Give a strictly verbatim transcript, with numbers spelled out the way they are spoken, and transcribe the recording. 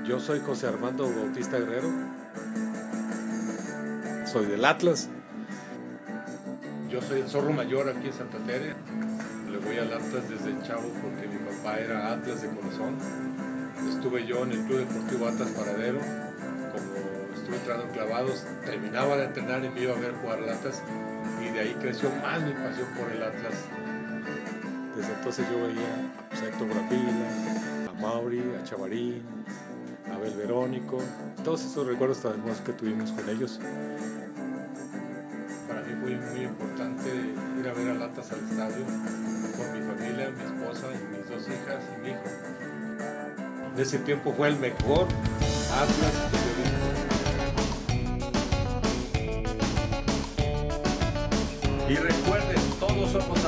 Yo soy José Armando Bautista Guerrero. Soy del Atlas. Yo soy el zorro mayor aquí en Santa Tere. Le voy al Atlas desde chavo porque mi papá era Atlas de corazón. Estuve yo en el Club Deportivo Atlas Paradero. Como estuve entrando en clavados, terminaba de entrenar y me iba a ver jugar al Atlas. Y de ahí creció más mi pasión por el Atlas. Desde entonces yo veía pues, a Héctor Bravila, a Mauri, a Chavarín, a Abel Verónico. Todos esos recuerdos tan hermosos que tuvimos con ellos. Para mí fue muy importante ir a ver al Atlas al estadio con mi familia, mi esposa y mis dos hijas y mi hijo. En ese tiempo fue el mejor Atlas que yo vi. Y recuerden, todos somos